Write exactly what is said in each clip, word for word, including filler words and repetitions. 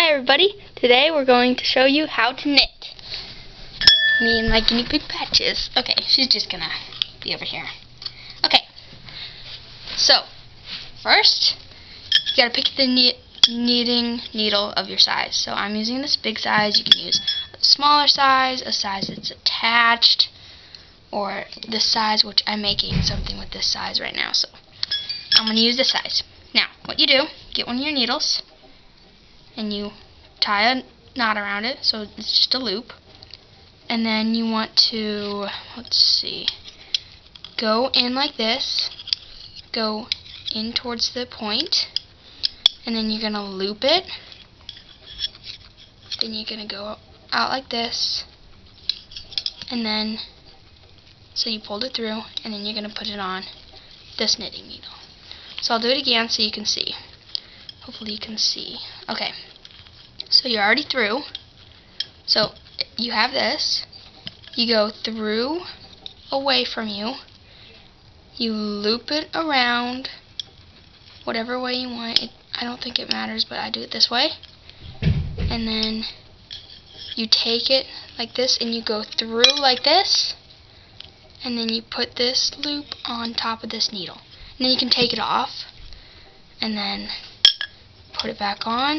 Hi everybody, today we're going to show you how to knit. Me and my guinea pig Patches. Okay, she's just gonna be over here. Okay, so first you gotta pick the knit knitting needle of your size. So I'm using this big size. You can use a smaller size, a size that's attached, or this size, which I'm making something with this size right now. So I'm gonna use this size. Now, what you do, get one of your needles and you tie a knot around it, so it's just a loop. And then you want to, let's see, go in like this, go in towards the point, and then you're going to loop it. Then you're going to go out like this, and then, so you pulled it through, and then you're going to put it on this knitting needle. So I'll do it again so you can see. Hopefully you can see. Okay, so you're already through. So you have this. You go through, away from you. You loop it around whatever way you want. It, I don't think it matters, but I do it this way. And then you take it like this and you go through like this. And then you put this loop on top of this needle. And then you can take it off and then put it back on.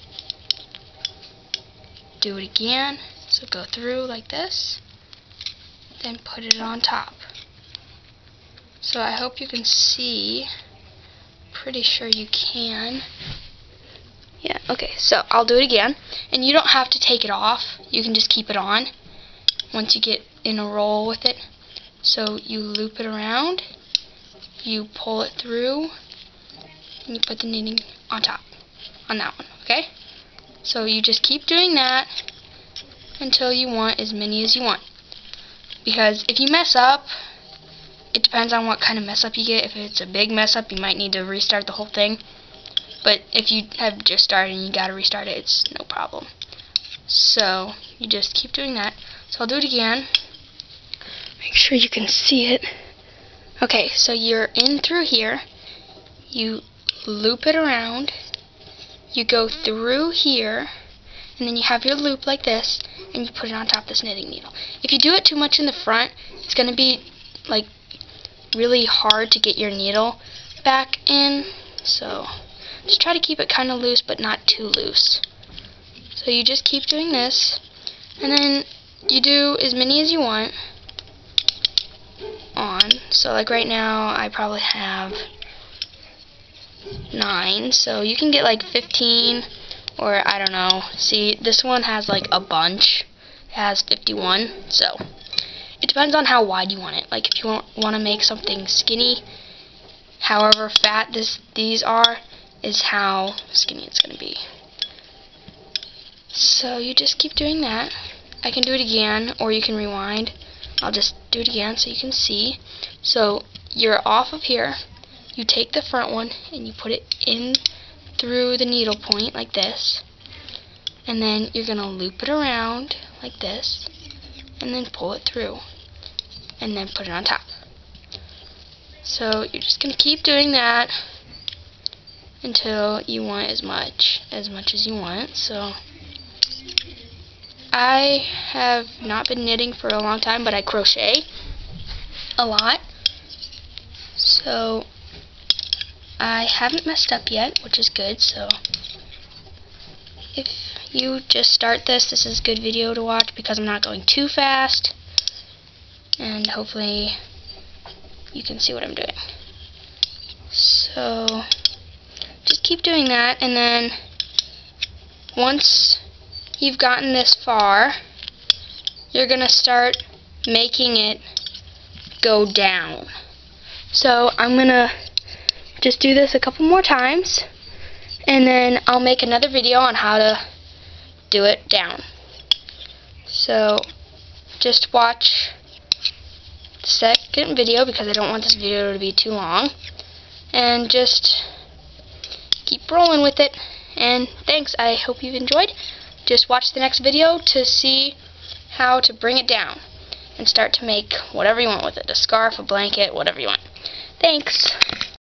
Do it again. So go through like this, then put it on top. So I hope you can see. Pretty sure you can. Yeah, okay, so I'll do it again. And you don't have to take it off. You can just keep it on once you get in a roll with it. So you loop it around, you pull it through, and you put the knitting on top, on that one, okay? So you just keep doing that until you want as many as you want. Because if you mess up, it depends on what kind of mess up you get. If it's a big mess up, you might need to restart the whole thing. But if you have just started and you gotta restart it, it's no problem. So you just keep doing that. So I'll do it again. Make sure you can see it. Okay, so you're in through here. You loop it around. You go through here, and then you have your loop like this, and you put it on top of this knitting needle. If you do it too much in the front, it's going to be like really hard to get your needle back in. So just try to keep it kind of loose, but not too loose. So you just keep doing this, and then you do as many as you want on. So like right now, I probably have nine, so you can get like fifteen, or I don't know. See, this one has like a bunch. It has fifty-one, so it depends on how wide you want it. Like if you want, want to make something skinny, however fat this these are is how skinny it's going to be. So you just keep doing that. I can do it again, or you can rewind. I'll just do it again so you can see. So you're off of here. You take the front one and you put it in through the needle point like this, and then you're going to loop it around like this, and then pull it through, and then put it on top. So you're just going to keep doing that until you want as much as much as you want. So I have not been knitting for a long time, but I crochet a lot. So I haven't messed up yet, which is good. So if you just start this, this is a good video to watch because I'm not going too fast, and hopefully you can see what I'm doing. So just keep doing that, and then once you've gotten this far, you're gonna start making it go down. So I'm gonna just do this a couple more times, and then I'll make another video on how to do it down. So just watch the second video because I don't want this video to be too long, and just keep rolling with it. And thanks, I hope you've enjoyed. Just watch the next video to see how to bring it down and start to make whatever you want with it, a scarf, a blanket, whatever you want. Thanks.